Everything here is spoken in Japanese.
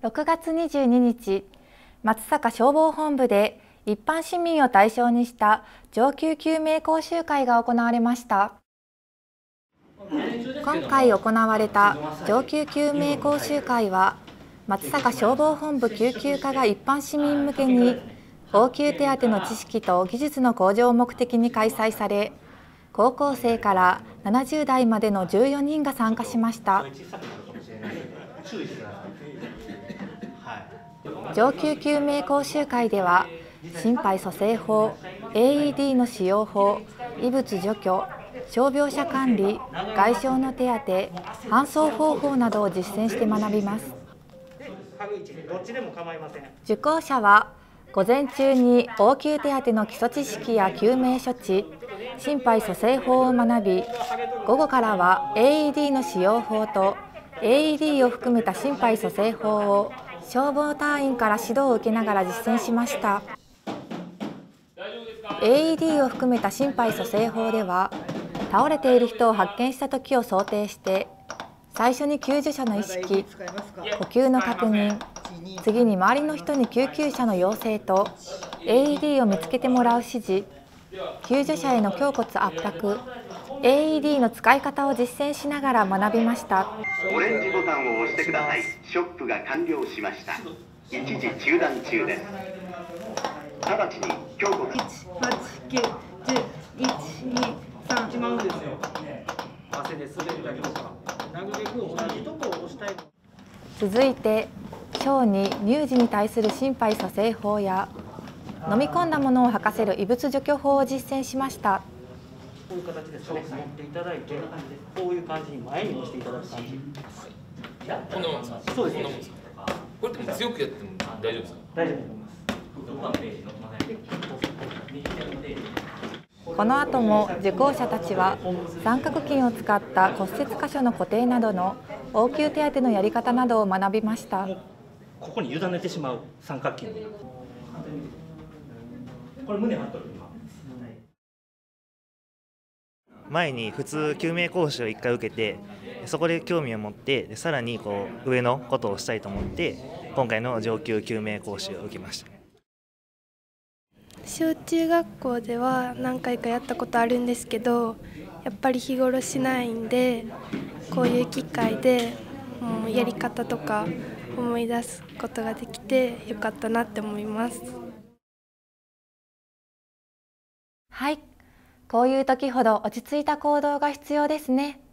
6月22日、松阪消防本部で一般市民を対象にした上級救命講習会が行われました。今回行われた上級救命講習会は、松阪消防本部救急課が一般市民向けに応急手当の知識と技術の向上を目的に開催され、高校生から70代までの14人が参加しました。上級救命講習会では、心肺蘇生法、AED の使用法、異物除去、傷病者管理、外傷の手当、搬送方法などを実践して学びます。受講者は、午前中に応急手当の基礎知識や救命処置、心肺蘇生法を学び、午後からは AED の使用法と AED を含めた心肺蘇生法を消防隊員から指導を受けながら実践しました。AED を含めた心肺蘇生法では、倒れている人を発見したときを想定して、最初に救助者の意識、呼吸の確認、次に周りの人に救急車の要請と AED を見つけてもらう指示、救助者への胸骨圧迫、AED の使い方を実践しながら学びました。 オレンジボタンを押してください。ショップが完了しました。一時中断中です。直ちに胸骨 1、8、9、10、1、2、3。しまうんですよ。汗で滑ったりとか、なるべく同じとこを押したい。 続いて、小児・乳児に対する心肺蘇生法や、飲み込んだものを吐かせる異物除去法を実践しました。 こういう形で持っていただいて、こういう感じに前に押していただく感じ。 こんなもんですか？そうです。これって強くやっても大丈夫ですか？ 大丈夫だと思います。 この後も受講者たちは三角筋を使った骨折箇所の固定などの応急手当のやり方などを学びました。 ここに委ねてしまう三角筋。これ胸張っとる今。 前に普通救命講習を1回受けて、そこで興味を持ってさらに上のことをしたいと思って今回の上級救命講習を受けました。 小中学校では何回かやったことあるんですけど、やっぱり日頃しないんで、こういう機会でやり方とか思い出すことができてよかったなって思います。 はい、こういう時ほど落ち着いた行動が必要ですね。